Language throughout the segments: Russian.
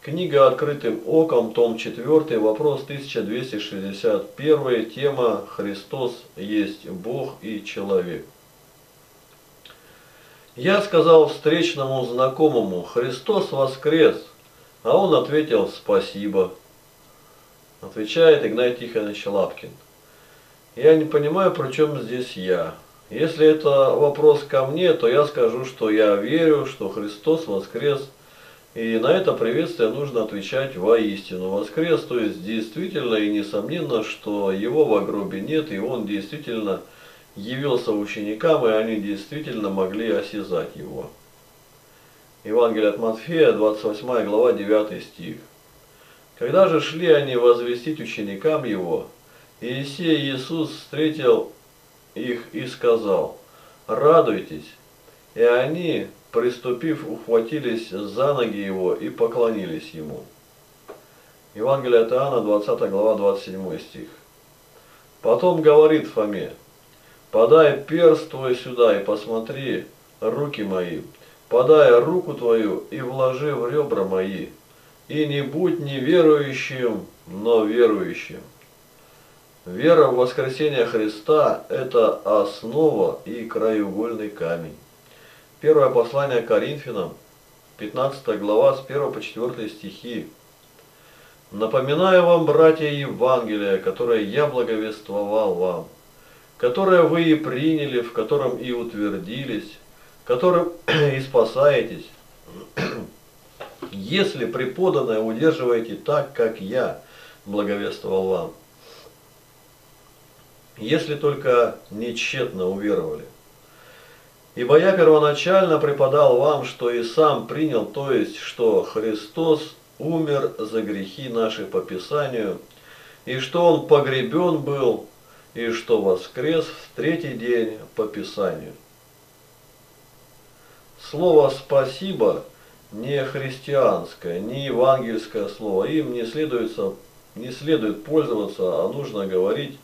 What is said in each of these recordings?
Книга «Открытым оком», том 4, вопрос 1261, тема «Христос есть Бог и человек». Я сказал встречному знакомому: «Христос воскрес!» А он ответил: «Спасибо». Отвечает Игнатий Тихонович Лапкин. Я не понимаю, при чем здесь я. Если это вопрос ко мне, то я скажу, что я верю, что Христос воскрес. И на это приветствие нужно отвечать: воистину воскрес, то есть действительно и несомненно, что его в гробе нет, и он действительно явился ученикам, и они действительно могли осязать его. Евангелие от Матфея, 28 глава, 9 стих. Когда же шли они возвестить ученикам его, Иисей Иисус встретил их и сказал: «Радуйтесь!» И они, приступив, ухватились за ноги его и поклонились ему. Евангелие от Иоанна, 20 глава, 27 стих. Потом говорит Фоме: «Подай перст твой сюда и посмотри руки мои, подай руку твою и вложи в ребра мои, и не будь неверующим, но верующим». Вера в воскресение Христа – это основа и краеугольный камень. Первое послание Коринфянам, 15 глава, с 1 по 4 стихи. «Напоминаю вам, братья, Евангелие, которое я благовествовал вам, которое вы и приняли, в котором и утвердились, которым и спасаетесь, если преподанное удерживаете так, как я благовествовал вам, если только нечетно уверовали. Ибо я первоначально преподал вам, что и сам принял, то есть, что Христос умер за грехи наши по Писанию, и что Он погребен был, и что воскрес в третий день по Писанию». Слово «спасибо» не христианское, не евангельское слово. Им не следует пользоваться, а нужно говорить: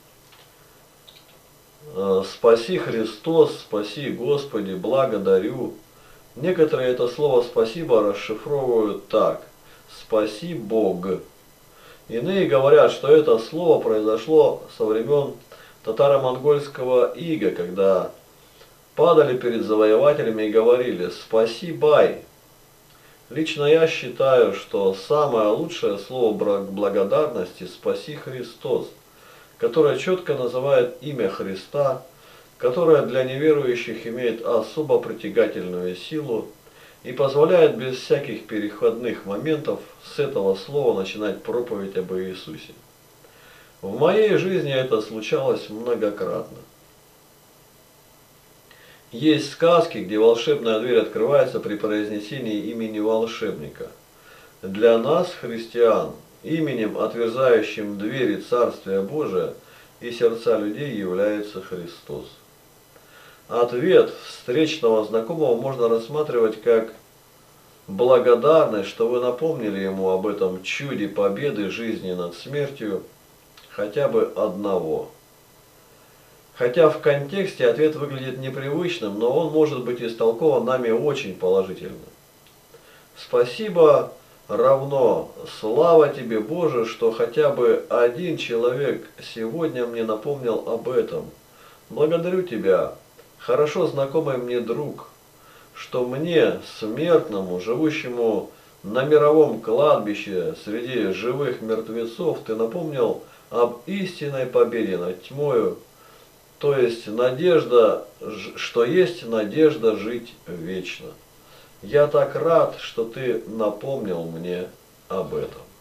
«Спаси Христос, спаси Господи, благодарю». Некоторые это слово «спасибо» расшифровывают так: «спаси Бог». Иные говорят, что это слово произошло со времен татаро-монгольского ига, когда падали перед завоевателями и говорили: «Спаси Бай». Лично я считаю, что самое лучшее слово благодарности «спаси Христос», которое четко называет имя Христа, которое для неверующих имеет особо притягательную силу и позволяет без всяких переходных моментов с этого слова начинать проповедь об Иисусе. В моей жизни это случалось многократно. Есть сказки, где волшебная дверь открывается при произнесении имени волшебника. Для нас, христиан, именем, отверзающим двери Царствия Божия и сердца людей, является Христос. Ответ встречного знакомого можно рассматривать как благодарность, что вы напомнили ему об этом чуде победы жизни над смертью хотя бы одного. Хотя в контексте ответ выглядит непривычным, но он может быть истолкован нами очень положительно. Спасибо равно слава тебе, Боже, что хотя бы один человек сегодня мне напомнил об этом. Благодарю тебя, хорошо знакомый мне друг, что мне, смертному, живущему на мировом кладбище среди живых мертвецов, ты напомнил об истинной победе над тьмою, то есть надежда, что есть надежда жить вечно. Я так рад, что ты напомнил мне об этом.